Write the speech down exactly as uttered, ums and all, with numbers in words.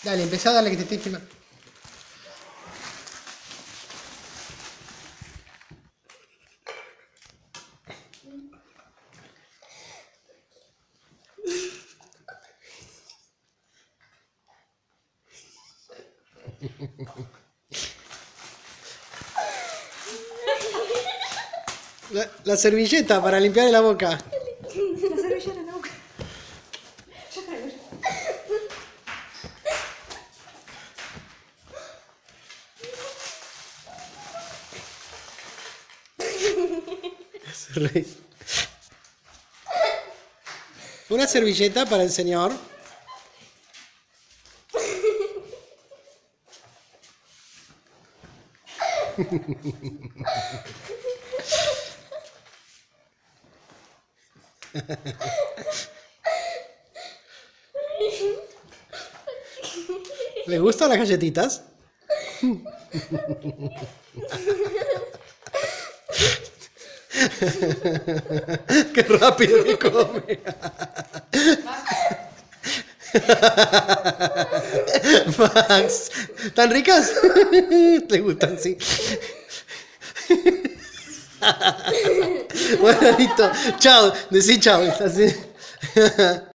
Dale, empezá a darle que te estoy filmando. La, la servilleta para limpiarle la boca. La servilleta en la boca. Ya traigo yo. Una servilleta para el señor. ¿Le gustan las galletitas? Qué rápido que come. Max, ¿tan ricas? ¿Te gustan? Sí. Bueno, listo. Chao. Decí chao. Así.